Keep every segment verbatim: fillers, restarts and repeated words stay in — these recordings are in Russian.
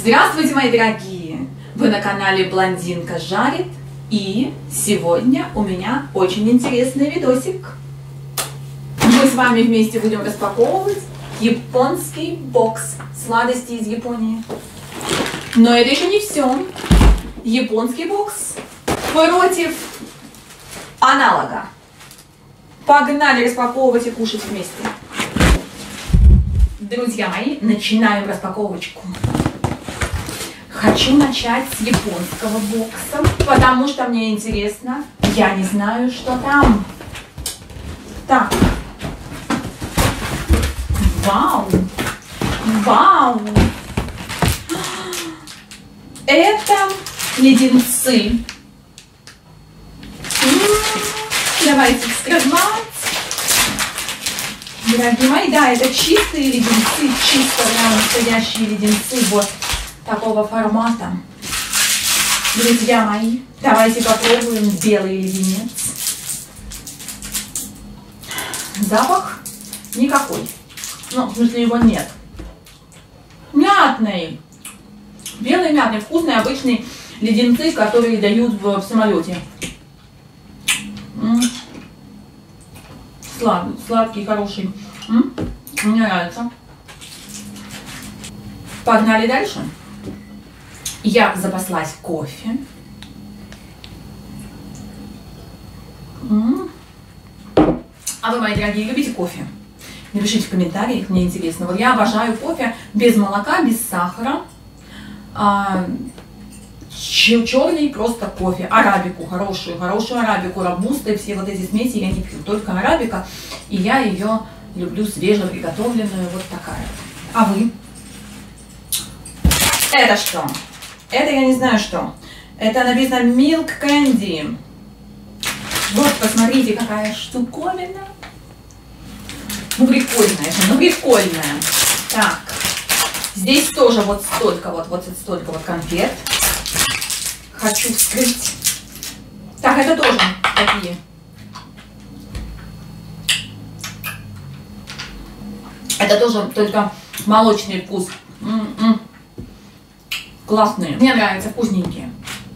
Здравствуйте, мои дорогие! Вы на канале Блондинка жарит, и сегодня у меня очень интересный видосик. Мы с вами вместе будем распаковывать японский бокс сладостей из Японии. Но это еще не все. Японский бокс против аналога. Погнали распаковывать и кушать вместе. Друзья мои, начинаем распаковочку. Хочу начать с японского бокса, потому что мне интересно. Я не знаю, что там. Так. Вау! Вау! Это леденцы. Давайте вскрывать. Дорогие мои, да, это чистые леденцы, чисто прям настоящие леденцы, вот такого формата. Друзья мои, давайте попробуем белый леденец. Запах никакой. Ну, в смысле, его нет. Мятный. Белый мятный, вкусный, обычный леденцы, которые дают в, в самолете. М-м. Слад, сладкий, хороший. М-м. Мне нравится. Погнали дальше. Я запаслась кофе. М-м. А вы, мои дорогие, любите кофе? Напишите в комментариях, мне интересно. Вот я обожаю кофе без молока, без сахара. А, черный просто кофе. Арабику, хорошую, хорошую арабику, робусты, все вот эти смеси я не пью. Только арабика. И я ее люблю свежеприготовленную, вот такая. А вы? Это что? Это я не знаю что. Это написано Milk Candy. Вот, посмотрите, какая штуковина. Ну, прикольная же, ну, прикольная. Так, здесь тоже вот столько вот, вот столько вот конфет. Хочу вскрыть. Так, это тоже такие. Это тоже только молочный вкус. М-м-м. Классные. Мне нравятся, вкусненькие.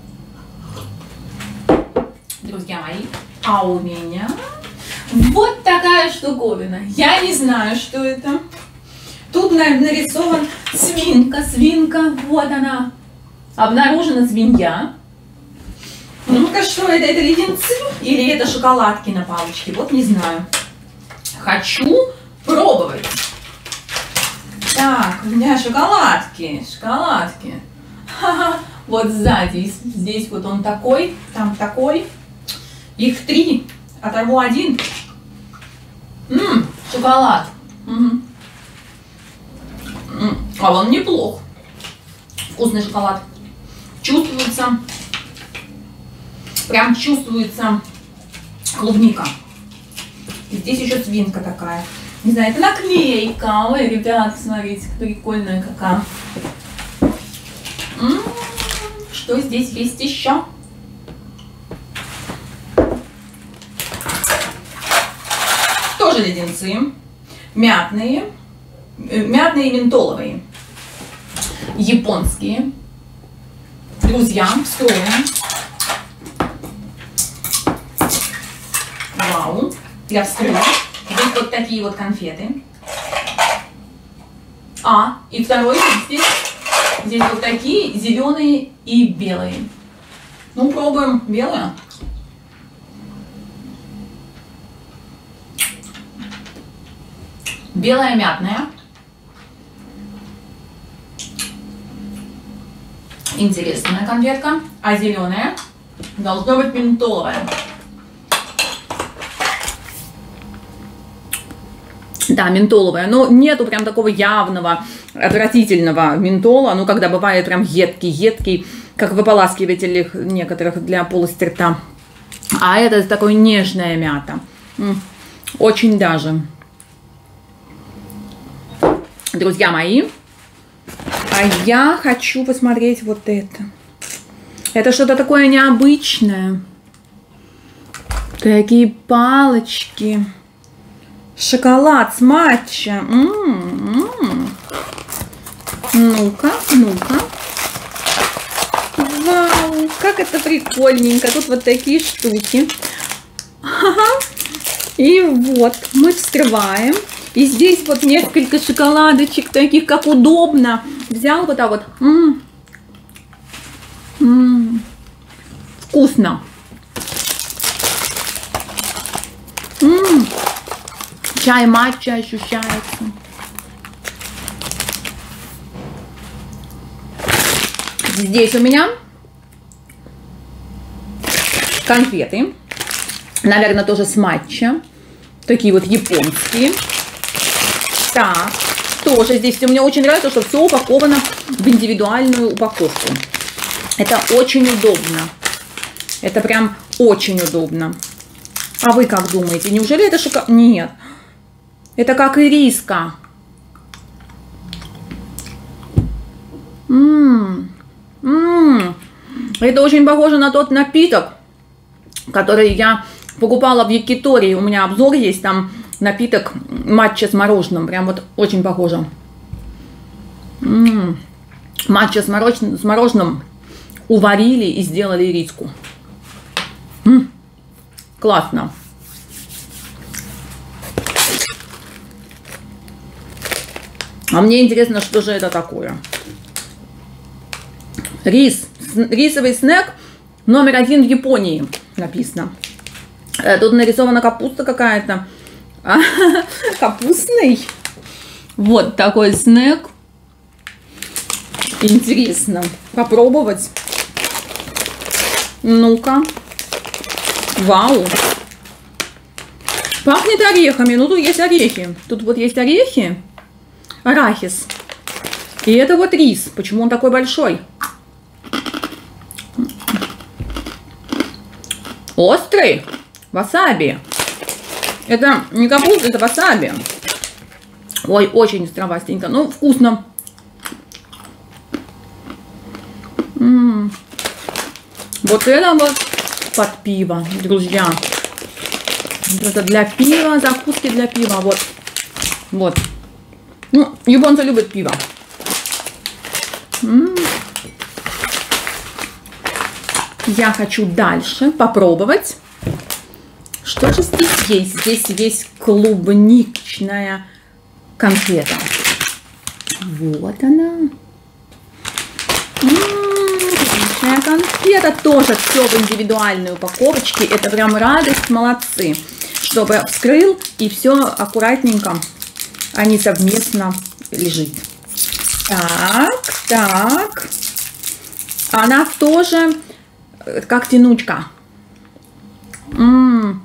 Друзья мои, а у меня вот такая штуковина. Я не знаю, что это. Тут нарисован свинка, свинка, вот она. Обнаружена свинья. Ну-ка, что это? Это леденцы или это шоколадки на палочке? Вот не знаю. Хочу пробовать. Так, у меня шоколадки, шоколадки. Ха-ха. Вот сзади, здесь вот он такой, там такой. Их три. Оторву один. Ммм, шоколад. Угу. А он неплох. Вкусный шоколад. Чувствуется, прям чувствуется клубника. И здесь еще свинка такая. Не знаю, это наклейка. Ой, ребят, смотрите, прикольная какая. М-м-м, что здесь есть еще? Тоже леденцы. Мятные. Мятные и ментоловые. Японские. Друзья, вскроем. Вау. Я вскрыла. Здесь вот такие вот конфеты. А, и второй здесь, здесь вот такие зеленые и белые. Ну, пробуем белое. Белая мятная. Интересная конфетка. А зеленая должна быть ментоловая. Да, ментоловая. Но нету прям такого явного, отвратительного ментола. Ну, когда бывает прям едкий-едкий, как в ополаскивателях некоторых для полости рта. А это такое нежная мята. Очень даже. Друзья мои, а я хочу посмотреть вот это. Это что-то такое необычное. Такие палочки. Шоколад с матча. М-м-м. Ну-ка, ну-ка. как это прикольненько. Тут вот такие штуки. И вот мы вскрываем. И здесь вот несколько шоколадочек таких, как удобно. Взял вот так вот. М-м. М-м. Вкусно. М-м. Чай матча ощущается. Здесь у меня конфеты. Наверное, тоже с матча. Такие вот японские. Так, тоже здесь мне очень нравится, что все упаковано в индивидуальную упаковку. Это очень удобно. Это прям очень удобно. А вы как думаете? Неужели это шоколад? Нет. Это как ириска. Ммм. Ммм. Это очень похоже на тот напиток, который я покупала в Якитории. У меня обзор есть, там напиток матча с мороженым. Прям вот очень похоже. М-м. Матча с мороженым, с мороженым уварили и сделали ириску. М-м. Классно. А мне интересно, что же это такое. Рис. Рисовый снэк номер один в Японии написано. Тут нарисована капуста какая-то. Капустный. Вот такой снэк. Интересно попробовать. Ну-ка. Вау. Пахнет орехами. Ну, тут есть орехи. Тут вот есть орехи. Арахис. И это вот рис. Почему он такой большой? Острый. Васаби. Это не капуста, это васаби. Ой, очень островастенько. Ну, вкусно. М-м. Вот это вот под пиво, друзья. Это для пива, закуски для пива. Вот. Вот. Ну, японцы любят пиво. М-м. Я хочу дальше попробовать. Что же здесь есть? Здесь есть клубничная конфета. Вот она. Клубничная конфета. Тоже все в индивидуальной упаковочке. Это прям радость. Молодцы. Чтобы вскрыл и все аккуратненько. Они совместно лежит. Так, так. Она тоже как тянучка. М-м.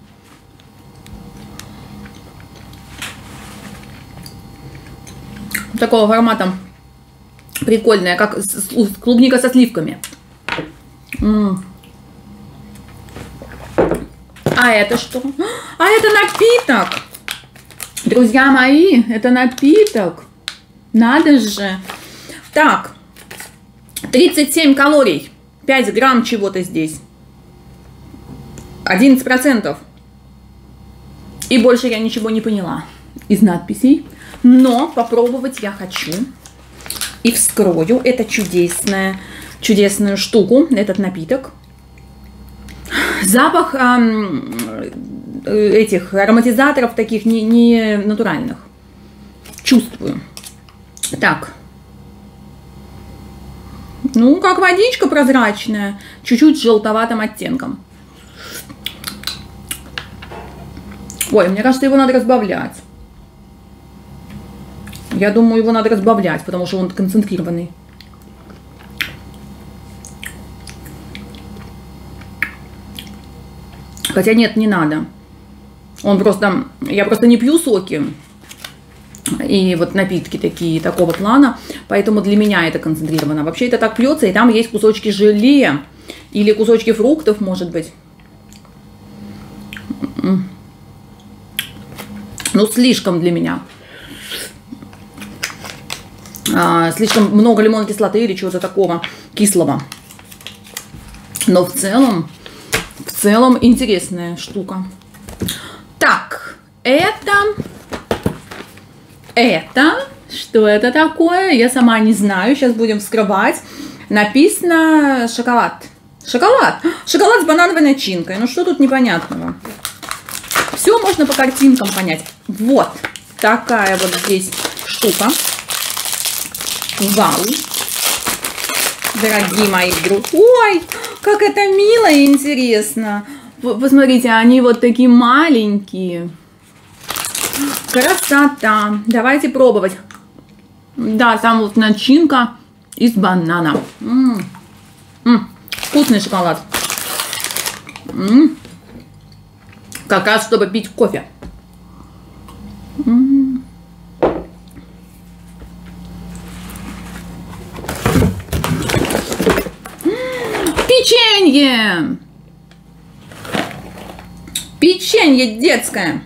Такого формата прикольная, как клубника со сливками. М-м. А это что? А это напиток! Друзья мои, это напиток. Надо же. Так, тридцать семь калорий. пять грамм чего-то здесь. одиннадцать процентов. И больше я ничего не поняла из надписей. Но попробовать я хочу. И вскрою. Это чудесная, чудесную штуку. Этот напиток. Запах эм, этих ароматизаторов таких не, не натуральных. Чувствую. Так. Ну, как водичка прозрачная. Чуть-чуть с желтоватым оттенком. Ой, мне кажется, его надо разбавлять. Я думаю, его надо разбавлять, потому что он концентрированный. Хотя нет, не надо. Он просто... Я просто не пью соки. И вот напитки такие, такого плана. Поэтому для меня это концентрировано. Вообще это так пьется, и там есть кусочки желе. Или кусочки фруктов, может быть. Ну, слишком для меня. А, слишком много лимонной кислоты или чего-то такого кислого. Но в целом, в целом интересная штука. Так, это... Это... Что это такое? Я сама не знаю. Сейчас будем вскрывать. Написано шоколад. Шоколад. Шоколад с банановой начинкой. Ну что тут непонятного? Все можно по картинкам понять. Вот такая вот здесь штука. Вау. Дорогие мои друзья. Ой, как это мило и интересно. Посмотрите, они вот такие маленькие. Красота. Давайте пробовать. Да, там вот начинка из банана. М -м -м. Вкусный шоколад. М -м. Как раз, чтобы пить кофе. М -м. Печенье! Печенье детское.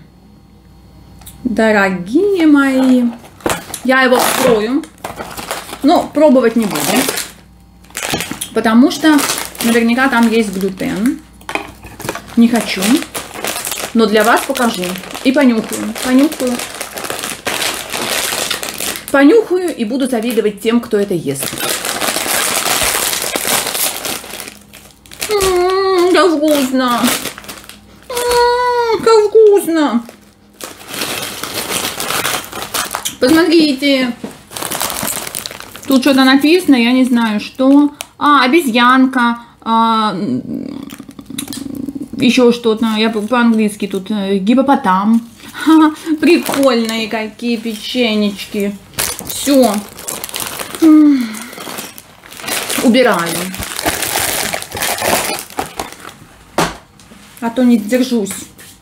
Дорогие мои. Я его вскрою. Но пробовать не буду. Потому что наверняка там есть глютен. Не хочу. Но для вас покажу. И понюхаю. Понюхаю. Понюхаю и буду завидовать тем, кто это ест. М-м, как вкусно. М-м, как вкусно. Посмотрите. Тут что-то написано, я не знаю, что. А, обезьянка. А, еще что-то. Я по-английски тут. Гипопотам. Ха, прикольные какие печенечки. Все. Убираю. А то не держусь.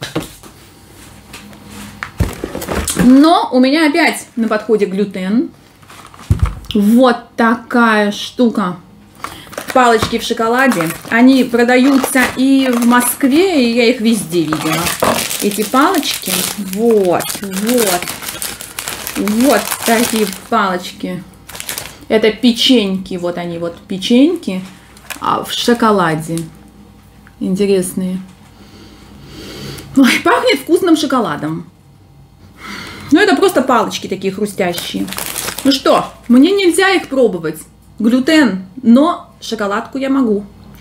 Но у меня опять на подходе глютен. Вот такая штука. Палочки в шоколаде. Они продаются и в Москве, и я их везде видела. Эти палочки. Вот, вот. Вот такие палочки. Это печеньки. Вот они, вот печеньки а в шоколаде. Интересные. Ой, пахнет вкусным шоколадом. Ну, это просто палочки такие хрустящие. Ну что, мне нельзя их пробовать. Глютен, но шоколадку я могу.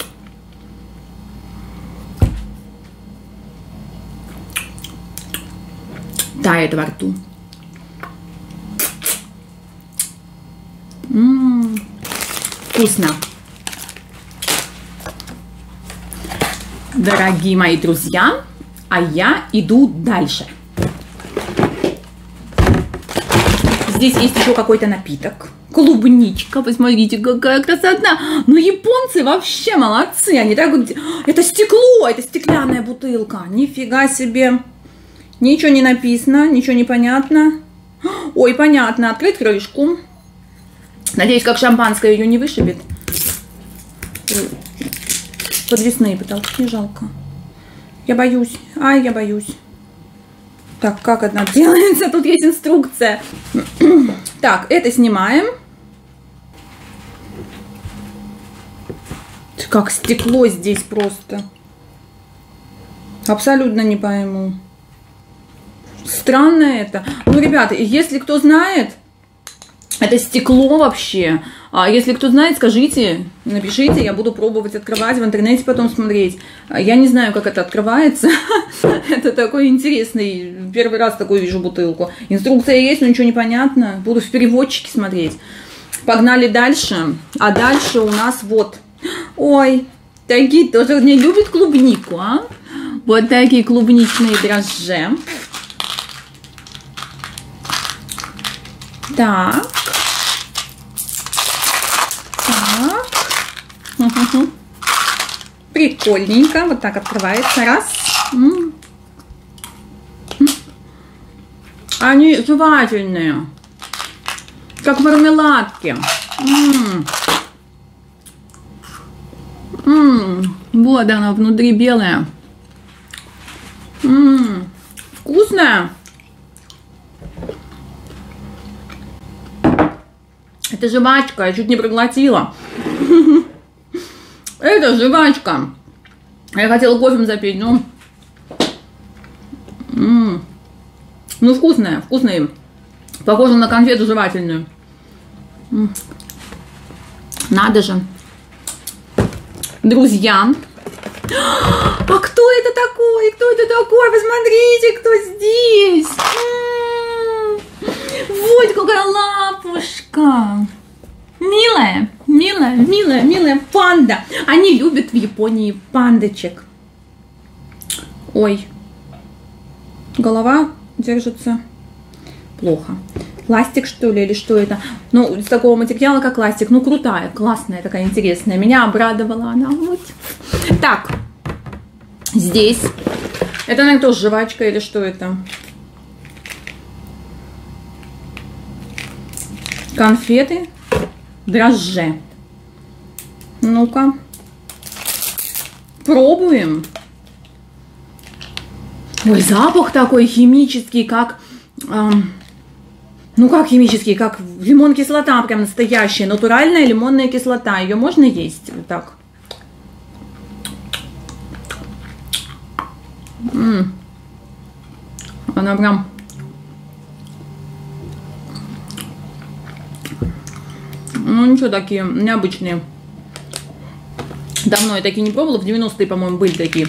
Тает во рту. М-м-м, вкусно. Дорогие мои друзья, а я иду дальше. Здесь есть еще какой-то напиток. Клубничка. Посмотрите, какая красота. Ну, японцы вообще молодцы. Они так вот... Это стекло, это стеклянная бутылка. Нифига себе. Ничего не написано, ничего не понятно. Ой, понятно. Открыть крышку. Надеюсь, как шампанское ее не вышибет. Подвесные потолки, жалко. Я боюсь. Ай, я боюсь. Так, как одна делается? Тут есть инструкция. Так, это снимаем. Как стекло здесь просто. Абсолютно не пойму. Странно это. Ну, ребята, если кто знает, это стекло вообще. А если кто знает, скажите, напишите, я буду пробовать открывать в интернете, потом смотреть. Я не знаю, как это открывается. Это такой интересный. Первый раз такую вижу бутылку. Инструкция есть, но ничего не понятно. Буду в переводчике смотреть. Погнали дальше. А дальше у нас вот. Ой, такие тоже не любят клубнику, а? Вот такие клубничные дрожжи. Так. Так. Прикольненько. Вот так открывается. Раз. М-м. Они жевательные. Как мармеладки. М-м. М-м. Вот она внутри белая. М-м. Вкусная. Это жвачка, я чуть не проглотила. Это жвачка. Я хотела кофе запить, но... М-м. Ну, вкусная, вкусная. Похоже на конфету жевательную. М-м. Надо же. Друзья. А кто это такой? Кто это такой? Посмотрите, кто здесь. Вот какая лапушка. Милая, милая, милая, милая панда. Они любят в Японии пандочек. Ой, голова держится плохо. Пластик, что ли, или что это? Ну, из такого материала, как пластик. Ну, крутая, классная, такая интересная. Меня обрадовала она. Вот. Так, здесь. Это, наверное, тоже жвачка или что это? Конфеты. Дрожжи. Ну-ка. Пробуем. Ой, запах такой химический, как... Эм, ну, как химический, как лимон-кислота, прям настоящая. Натуральная лимонная кислота. Ее можно есть вот так. М-м. Она прям... Ну, ничего, такие необычные. Давно я такие не пробовала. В девяностые, по-моему, были такие.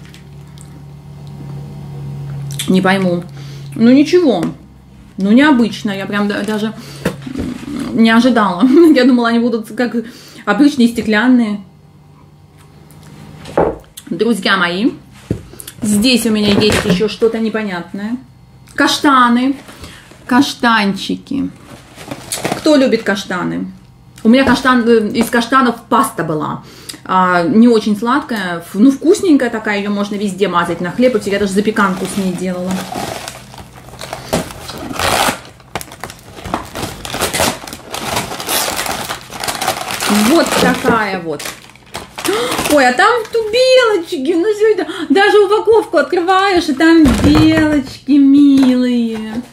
Не пойму. Ну, ничего. Ну, необычно. Я прям даже не ожидала. Я думала, они будут как обычные стеклянные. Друзья мои, здесь у меня есть еще что-то непонятное. Каштаны. Каштанчики. Кто любит каштаны? У меня каштан, из каштанов паста была. А, не очень сладкая, ну вкусненькая такая, ее можно везде мазать на хлеб. Я даже запеканку с ней делала. Вот такая вот. Ой, а там тут белочки. Ну все это. Даже упаковку открываешь, и там белочки милые.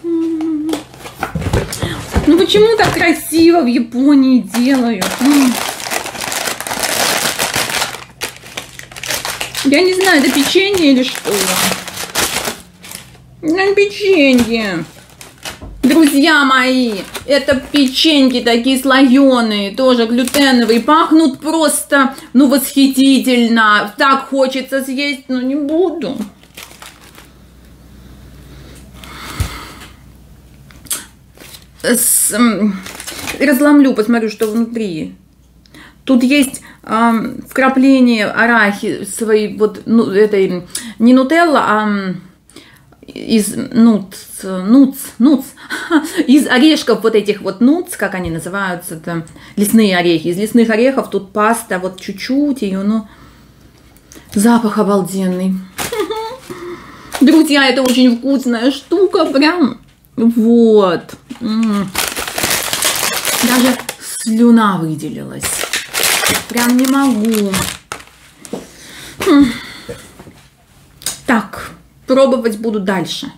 Ну почему так красиво в Японии делают? Я не знаю, это печенье или что? Это печенье. Друзья мои, это печеньки такие слоеные, тоже глютеновые, пахнут просто, ну, восхитительно. Так хочется съесть, но не буду. С, разломлю, посмотрю, что внутри. Тут есть э, вкрапление арахисовой, вот, ну, этой, не нутелла, а из нутс, нутс, нутс, из орешков вот этих вот нутс, как они называются, это лесные орехи. Из лесных орехов тут паста, вот чуть-чуть ее, ну, запах обалденный. Друзья, это очень вкусная штука, прям, вот. Даже слюна выделилась. Прям не могу. Так, пробовать буду дальше.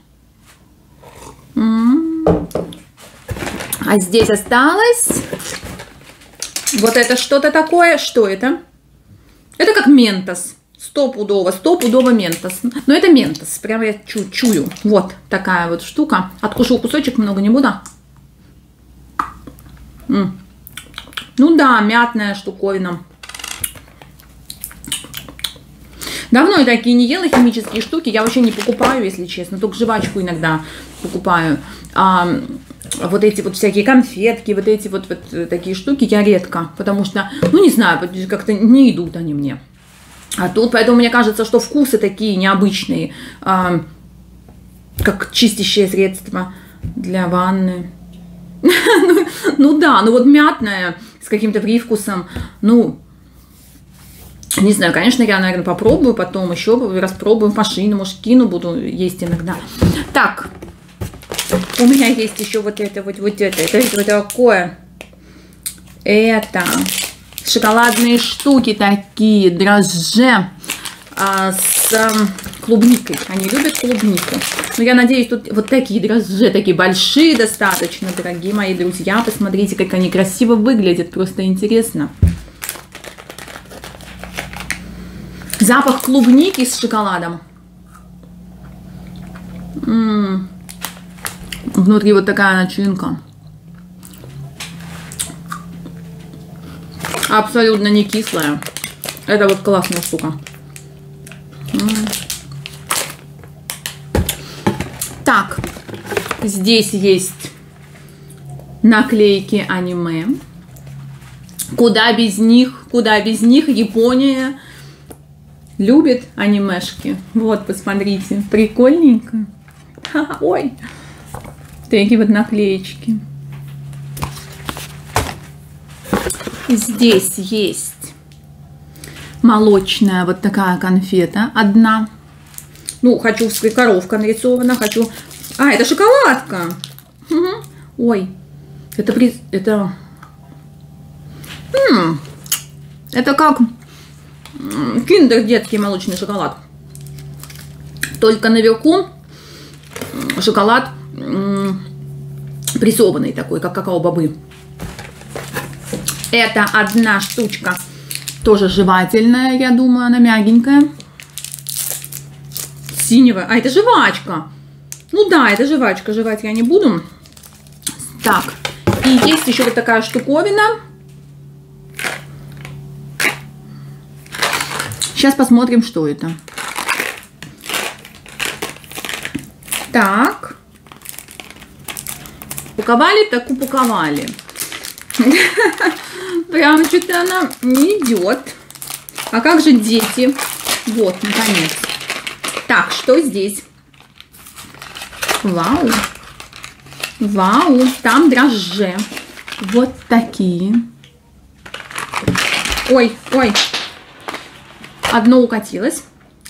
А здесь осталось вот это что-то такое. Что это? Это как ментос. Стопудово, стопудово ментос. Но это ментос. Прямо я чу чую. Вот такая вот штука. Откушу кусочек, много не буду. М. Ну да, мятная штуковина. Давно я такие не ела, химические штуки. Я вообще не покупаю, если честно. Только жвачку иногда покупаю. А вот эти вот всякие конфетки, вот эти вот, вот такие штуки я редко. Потому что, ну не знаю, как-то не идут они мне. А тут, поэтому мне кажется, что вкусы такие необычные. А, как чистящее средство для ванны. ну, ну да, ну вот мятная с каким-то привкусом. Ну, не знаю, конечно, я, наверное, попробую потом еще, распробую в машину, может, кину, буду есть иногда. Так, у меня есть еще вот это, вот, вот это, это, это вот такое. Это шоколадные штуки такие, дрожжи а, с а, клубникой. Они любят клубнику. Но я надеюсь, тут вот такие дрожжи, такие большие достаточно, дорогие мои друзья. Посмотрите, как они красиво выглядят, просто интересно. Запах клубники с шоколадом. М-м-м. Внутри вот такая начинка. Абсолютно не кислая. Это вот классная штука. Так, здесь есть наклейки аниме. Куда без них, куда без них, Япония любит анимешки. Вот, посмотрите, прикольненько. Ой, такие вот наклеечки. Здесь есть молочная вот такая конфета, одна. Ну, хочу, коровка нарисована, хочу... А, это шоколадка. Угу. Ой, это... При... это... М-м, это как киндер детский молочный шоколад. Только наверху шоколад прессованный такой, как какао-бобы. Это одна штучка, тоже жевательная, я думаю, она мягенькая. Синего. А, это жвачка. Ну да, это жвачка. Жевать я не буду. Так, и есть еще вот такая штуковина. Сейчас посмотрим, что это. Так. Упаковали, так упаковали. Прям что-то она не идет. А как же дети? Вот, наконец. Так, что здесь? Вау. Вау, там дрожжи. Вот такие. Ой, ой. Одно укатилось.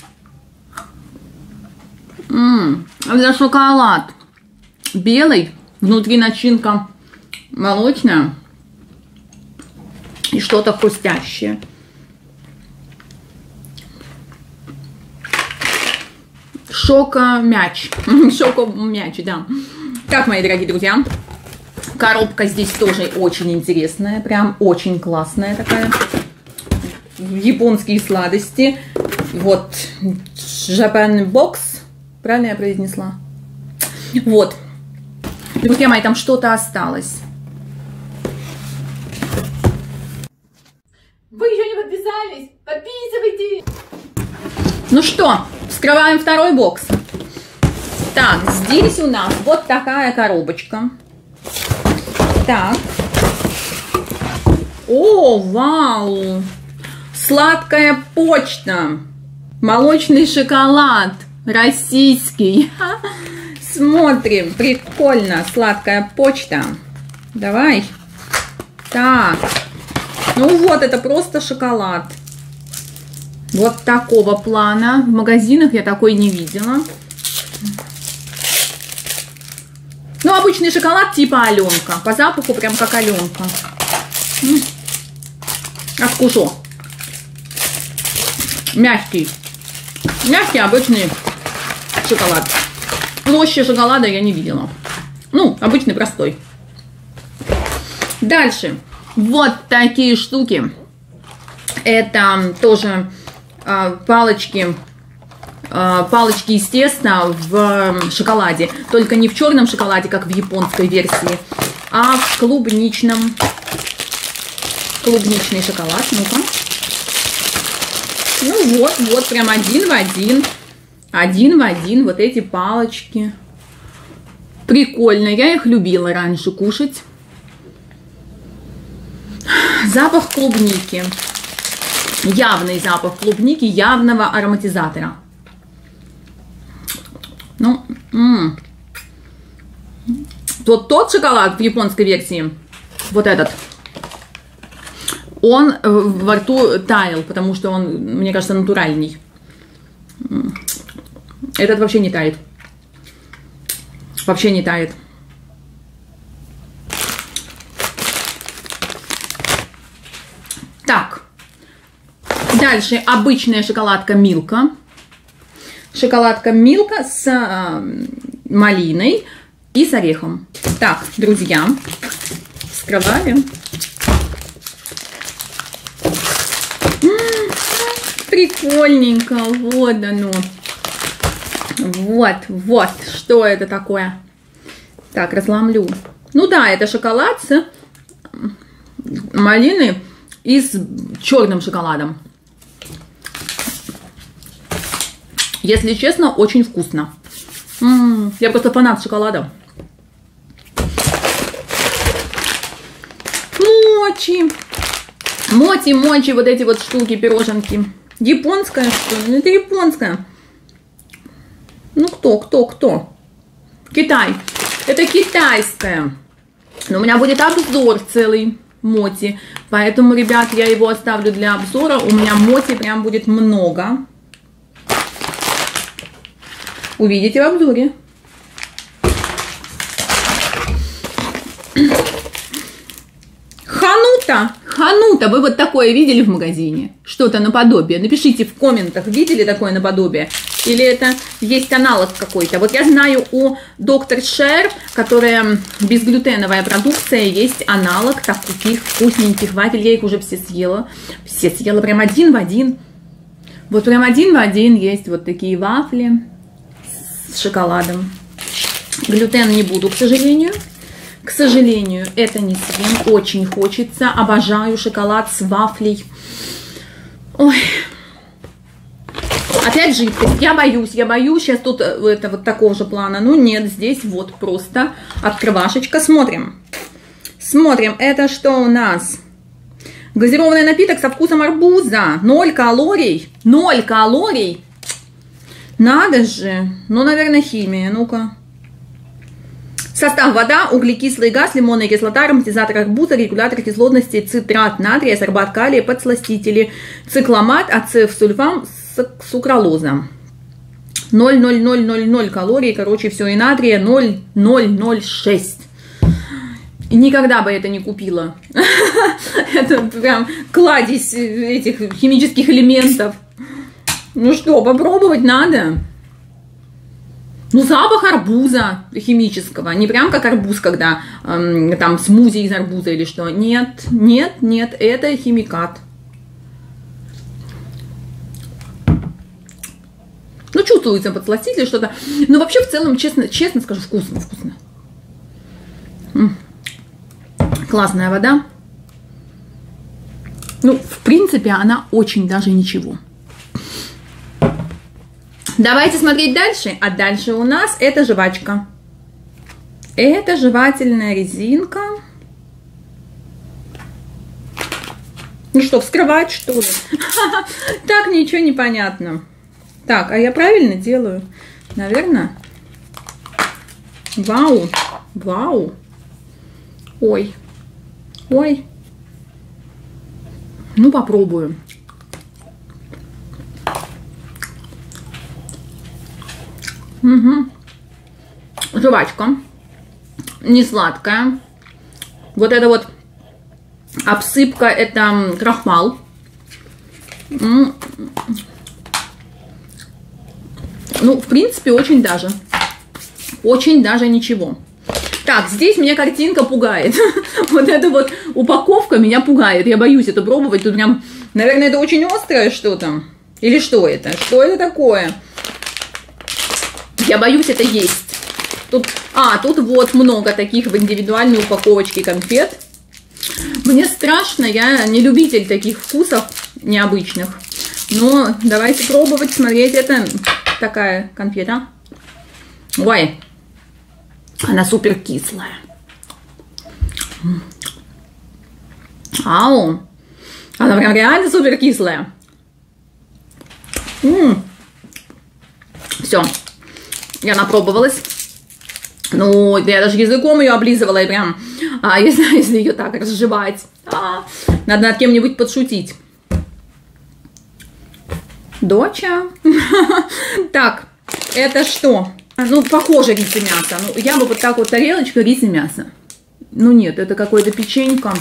Ммм, это шоколад. Белый. Внутри начинка молочная. И что-то хрустящее. Шоко-мяч. Шоко-мяч, да. Так, мои дорогие друзья. Коробка здесь тоже очень интересная. Прям очень классная такая. Японские сладости. Вот. Japan Box. Правильно я произнесла? Вот. Друзья мои, там что-то осталось. Вы еще не подписались? Подписывайтесь! Ну что, вскрываем второй бокс. Так, здесь у нас вот такая коробочка. Так. О, вау! Сладкая почта. Молочный шоколад. Российский. Смотрим. Прикольно. Сладкая почта. Давай. Так. Ну вот, это просто шоколад. Вот такого плана. В магазинах я такой не видела. Ну, обычный шоколад типа Аленка. По запаху прям как Аленка. Откушу. Мягкий. Мягкий обычный шоколад. Площе шоколада я не видела. Ну, обычный простой. Дальше. Вот такие штуки. Это тоже э, палочки. Э, палочки из теста в шоколаде. Только не в черном шоколаде, как в японской версии, а в клубничном. Клубничный шоколад. Ну-ка. Ну вот, вот, прям один в один. Один в один вот эти палочки. Прикольно. Я их любила раньше кушать. Запах клубники. Явный запах клубники, явного ароматизатора. Ну, м-м. Вот тот шоколад в японской версии, вот этот, он во рту таял, потому что он, мне кажется, натуральный. Этот вообще не тает. Вообще не тает. Так. Дальше обычная шоколадка Милка. Шоколадка Милка с э, малиной и с орехом. Так, друзья, вскрываем. Прикольненько, вот оно. Вот, вот, что это такое. Так, разломлю. Ну да, это шоколад с малиной и с черным шоколадом. Если честно, очень вкусно. М-м, я просто фанат шоколада. Мочи. Моти, мочи, вот эти вот штуки, пироженки. Японская, что ли? Это японская. Ну, кто, кто, кто? Китай. Это китайская. Но у меня будет обзор целый моти. Поэтому, ребят, я его оставлю для обзора. У меня моти прям будет много. Увидите в обзоре. Ханута. Ханута. Вы вот такое видели в магазине? Что-то наподобие. Напишите в комментах, видели такое наподобие? Или это есть аналог какой-то? Вот я знаю, у доктор Шер, которая безглютеновая продукция, есть аналог таких вкусненьких вафель. Я их уже все съела. Все съела прям один в один. Вот прям один в один есть вот такие вафли с шоколадом. Глютен не буду, к сожалению. К сожалению, это не съем. Очень хочется. Обожаю шоколад с вафлей. Ой. Опять жидкость. Я боюсь, я боюсь. Сейчас тут это вот такого же плана. Ну нет, здесь вот просто открывашечка. Смотрим. Смотрим. Это что у нас? Газированный напиток со вкусом арбуза. Ноль калорий. Ноль калорий. Надо же. Ну, наверное, химия. Ну-ка. Состав: вода, углекислый газ, лимонная кислота, ароматизатор арбуза, регулятор кислотности, цитрат натрия, сорбат калия, подсластители, цикламат, ацетилсульфам, сукралоза. ноль целых ноль ноль ноль ноль калорий, короче, все, и натрия ноль целых ноль ноль шесть. Никогда бы это не купила. Это прям кладезь этих химических элементов. Ну что, попробовать надо. Ну, запах арбуза химического. Не прям как арбуз, когда эм, там смузи из арбуза или что. Нет, нет, нет, это химикат. Ну, чувствуется подсластитель что-то. Но вообще, в целом, честно, честно скажу, вкусно, вкусно. М-м. Классная вода. Ну, в принципе, она очень даже ничего. Давайте смотреть дальше. А дальше у нас это жвачка. Это жевательная резинка. Ну что, вскрывать, что ли? Так, ничего не понятно. Так, а я правильно делаю? Наверное. Вау. Вау. Ой. Ой. Ну, попробую. Угу. Жвачка. Не сладкая. Вот это вот обсыпка, это крахмал. Ну, в принципе, очень даже. Очень даже ничего. Так, здесь меня картинка пугает. Вот эта вот упаковка меня пугает. Я боюсь это пробовать. Тут прям, наверное, это очень острое что-то. Или что это? Что это такое? Я боюсь это есть. Тут, а, тут вот много таких в индивидуальной упаковочке конфет. Мне страшно, я не любитель таких вкусов необычных. Но давайте пробовать, смотреть. Это такая конфета. Ой, она супер кислая. Ау, она прям реально супер кислая. Все. Я напробовалась. Ну, я даже языком ее облизывала и прям, а, если, если ее так разжевать. А, надо над кем-нибудь подшутить. Доча. Так, это что? Ну, похоже рис и мясо. Ну, я бы вот так вот тарелочка рис и мясо. Ну, нет, это какое-то печенька.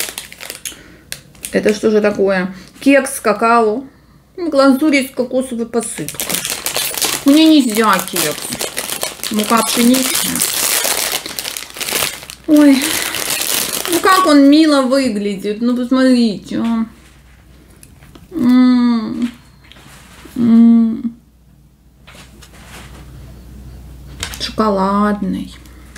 Это что же такое? Кекс, какао. Глазурь с кокосовой посыпкой. Мне нельзя кекс. Мука пшеничная. Ой. Ну как он мило выглядит. Ну посмотрите. А. М -м -м. Шоколадный.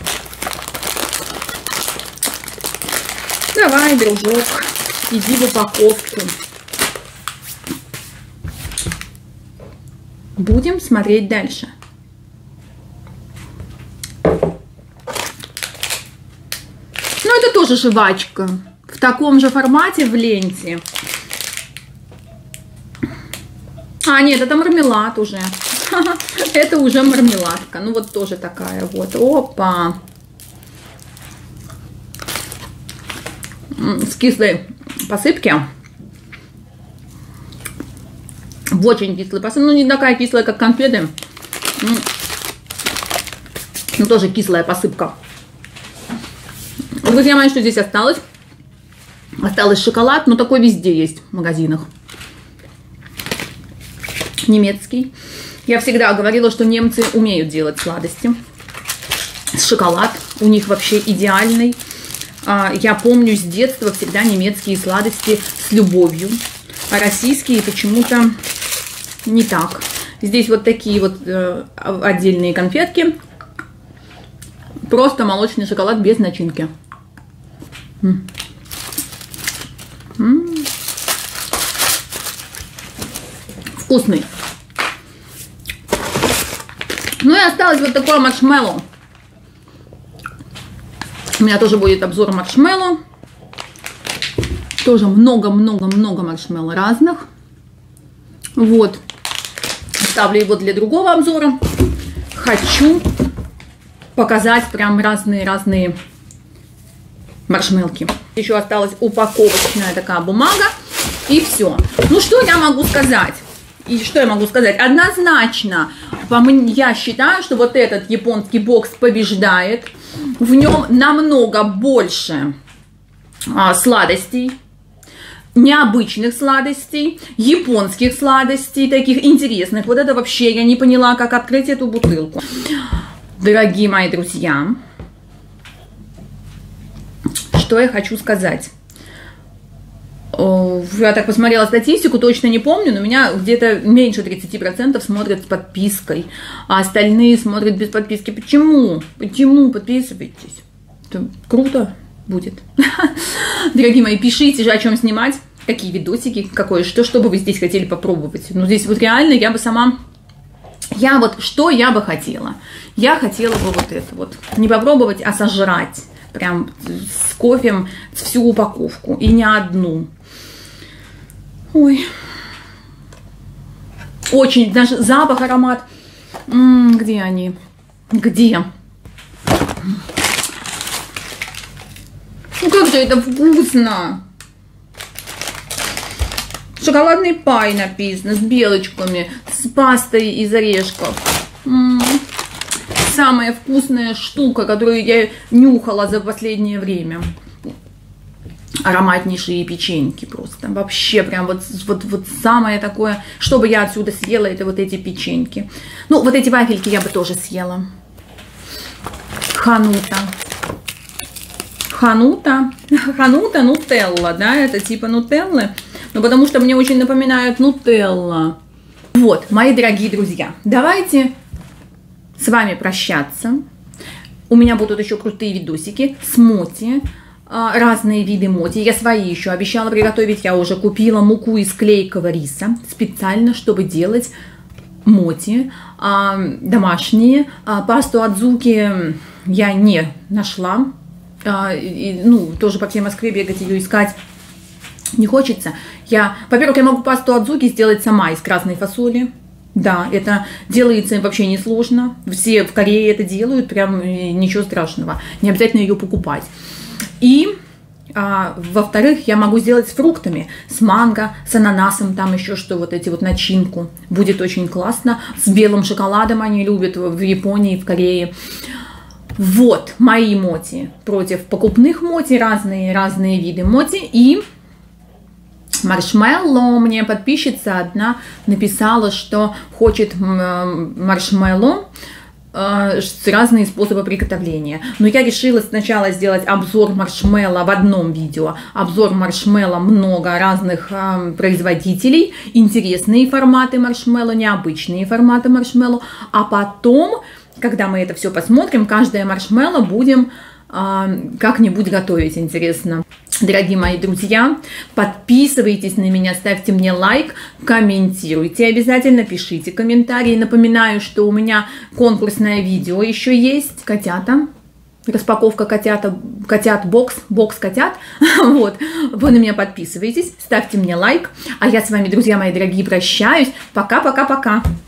Давай, дружок. Иди в упаковку. будем смотреть дальше. Ну, это тоже жвачка. В таком же формате, в ленте. А, нет, это мармелад уже. Это уже мармеладка. Ну, вот тоже такая вот. Опа. С кислой посыпки. В очень кислой посыпке. Ну, не такая кислая, как конфеты. Ну, тоже кислая посыпка. Друзья мои, что здесь осталось? Осталось шоколад, но такой везде есть в магазинах. Немецкий. Я всегда говорила, что немцы умеют делать сладости. Шоколад у них вообще идеальный. Я помню с детства всегда немецкие сладости с любовью. А российские почему-то не так. Здесь вот такие вот отдельные конфетки. Просто молочный шоколад без начинки. М -м. Вкусный. Ну и осталось вот такое маршмеллоу. У меня тоже будет обзор маршмеллоу. Тоже много-много-много маршмеллоу разных. Вот. Ставлю его для другого обзора. Хочу показать прям разные-разные маршмелки. Еще осталась упаковочная такая бумага. И все. Ну, что я могу сказать? И что я могу сказать? Однозначно, я считаю, что вот этот японский бокс побеждает. В нем намного больше а, сладостей, необычных сладостей, японских сладостей, таких интересных. Вот это вообще я не поняла, как открыть эту бутылку. Дорогие мои друзья, что я хочу сказать. Я так посмотрела статистику, точно не помню, но меня где-то меньше тридцати процентов смотрят с подпиской, а остальные смотрят без подписки. Почему? Почему? Подписывайтесь. Это круто будет. Дорогие мои, пишите же, о чем снимать, какие видосики, какое, что, что бы вы здесь хотели попробовать. Ну, здесь вот реально я бы сама... Я вот, что я бы хотела? Я хотела бы вот это вот. Не попробовать, а сожрать. Прям с кофем всю упаковку. И не одну. Ой. Очень, даже запах, аромат. М-м, где они? Где? Ну как же это вкусно. Шоколадный пай написано с белочками, с пастой из орешков. М-м. Самая вкусная штука, которую я нюхала за последнее время. Ароматнейшие печеньки просто. Вообще прям вот, вот, вот самое такое, что бы я отсюда съела, это вот эти печеньки. Ну, вот эти вафельки я бы тоже съела. Ханута. Ханута. Ханута нутелла, да, это типа нутеллы. Ну, потому что мне очень напоминают нутелла. Вот, мои дорогие друзья, давайте с вами прощаться. У меня будут еще крутые видосики с моти. Разные виды моти. Я свои еще обещала приготовить. Я уже купила муку из клейкого риса. Специально, чтобы делать моти домашние. Пасту адзуки я не нашла. И, ну, тоже по всей Москве бегать ее искать не хочется. Я, во-первых, я могу пасту адзуки сделать сама из красной фасоли. Да, это делается вообще несложно. Все в Корее это делают, прям ничего страшного. Не обязательно ее покупать. И, а, во-вторых, я могу сделать с фруктами, с манго, с ананасом, там еще что, вот эти вот начинку. Будет очень классно. С белым шоколадом они любят в Японии, в Корее. Вот мои моти против покупных моти, разные, разные виды моти. И маршмеллоу, мне подписчица одна написала, что хочет маршмеллоу, э, разные способы приготовления. Но я решила сначала сделать обзор маршмеллоу в одном видео. Обзор маршмеллоу, много разных э, производителей, интересные форматы маршмеллоу, необычные форматы маршмеллоу. А потом, когда мы это все посмотрим, каждое маршмеллоу будем э, как-нибудь готовить, интересно. Дорогие мои друзья, подписывайтесь на меня, ставьте мне лайк, комментируйте обязательно, пишите комментарии. Напоминаю, что у меня конкурсное видео еще есть. Котята. Распаковка котята, котят бокс, бокс котят. Вот. Вы на меня подписывайтесь, ставьте мне лайк. А я с вами, друзья мои дорогие, прощаюсь. Пока-пока-пока.